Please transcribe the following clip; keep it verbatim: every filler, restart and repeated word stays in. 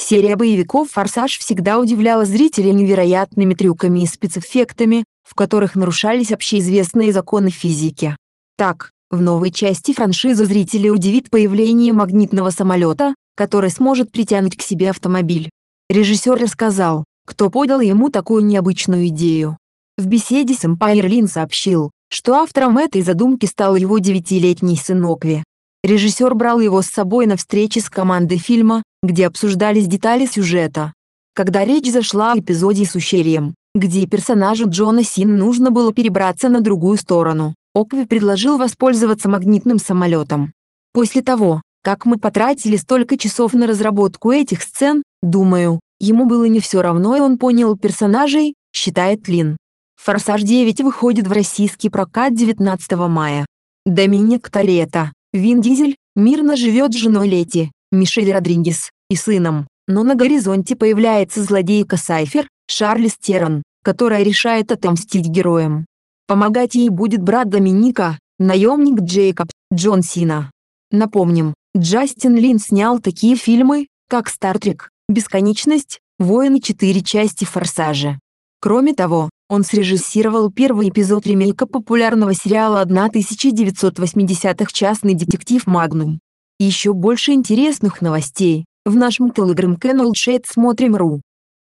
Серия боевиков «Форсаж» всегда удивляла зрителей невероятными трюками и спецэффектами, в которых нарушались общеизвестные законы физики. Так, в новой части франшизы зрителей удивит появление магнитного самолета, который сможет притянуть к себе автомобиль. Режиссер рассказал, кто подал ему такую необычную идею. В беседе с Empire Lin сообщил, что автором этой задумки стал его девятилетний сын Окви. Режиссер брал его с собой на встречи с командой фильма, где обсуждались детали сюжета. Когда речь зашла о эпизоде с ущельем, где персонажу Джона Сины нужно было перебраться на другую сторону, Окви предложил воспользоваться магнитным самолетом. После того, как мы потратили столько часов на разработку этих сцен, думаю, ему было не все равно и он понял персонажей, считает Лин. «Форсаж девять» выходит в российский прокат девятнадцатого мая. Доминик Торетто, Вин Дизель, мирно живет с женой Лети, Мишель Родригес, и сыном, но на горизонте появляется злодейка Сайфер, Шарлиз Терон, которая решает отомстить героям. Помогать ей будет брат Доминика, наемник Джейкоб, Джон Сина. Напомним, Джастин Лин снял такие фильмы, как «Стартрек», «Бесконечность», «Воины» четыре части «Форсажа». Кроме того, он срежиссировал первый эпизод ремейка популярного сериала тысяча девятьсот восьмидесятых «Частный детектив Магнум». Еще больше интересных новостей в нашем телеграм-канале чат смотрим точка ру.